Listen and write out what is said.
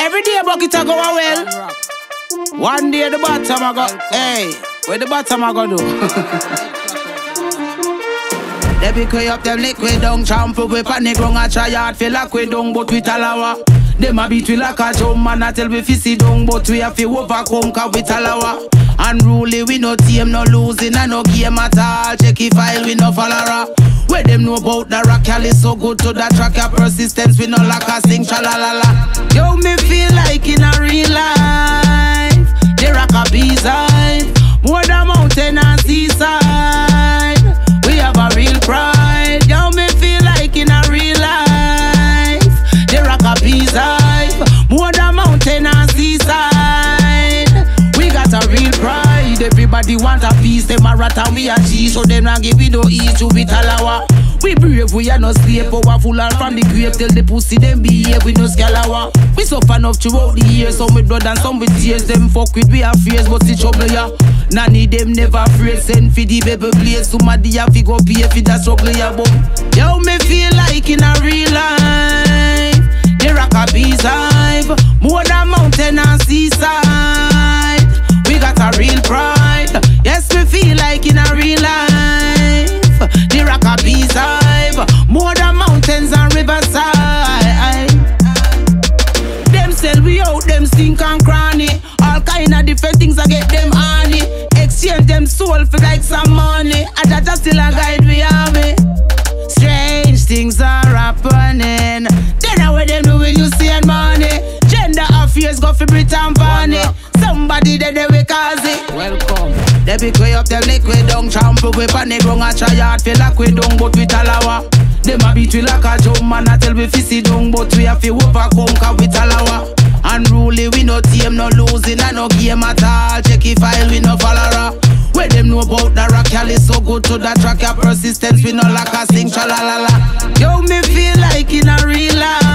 Every day bucket a go well. One day the bottom a go. Hey, where the bottom a go do? They be quay up them liquid down, shampoo we panic wrong a try hard feel like we down, but we talawa. Them a beat we like a drum man a tell we fi sit down, but we have to overcome 'cause we talawa. Unruly we no team, no losing and no game at all. Check if file we no follower. Where them know about the rock, y'all is so good to the track. Your persistence we no lack a sing cha-la-la-la. Yo, me feel like in a real life the rock a B-side, more than mountain and seaside. We have a real pride. Yo, me feel like in a real life the rock a B-side, more than mountain and seaside. We got a real pride. Everybody want a piece, them a rat and we a cheese, so them not give we no eat to be talawa. We brave, we are no slave, powerful and from the grave till the pussy them behave, we no scalawa. We suffer enough throughout the years, some with blood and some with tears. Them fuck with we affairs, but the trouble ya. Nanny them never afraid, send for the baby place. Somebody have to go pay for the struggle ya. But yo, me feel like in a real life the rock a B-side, more than mountain and seaside. We got a real pride. Yes, we feel like in a real life the rock a B-side, more than mountains and riverside. Them sell we out, them stink and cranny. All kind of different things I get them honey. Exchange them soul for like some money. And that just still a guide we have it. Strange things are happening. Then how them do when you see money. Gender affairs go for Britain Barney. Somebody that they will cause it. Welcome. They be quay up them liquid down, shampoo we panic wrong a try hard feel like we down, but we talawa. Them a beat we like a drum man a tell we fi sit down, but we have to overcome 'cause we talawa. Unruly we no team, no losing and no game at all. Check if file we no follower. Where them know about the rock, y'all is so good to the track. Your persistence we no lack a sing cha-la-la-la. Yo, me feel like in a real life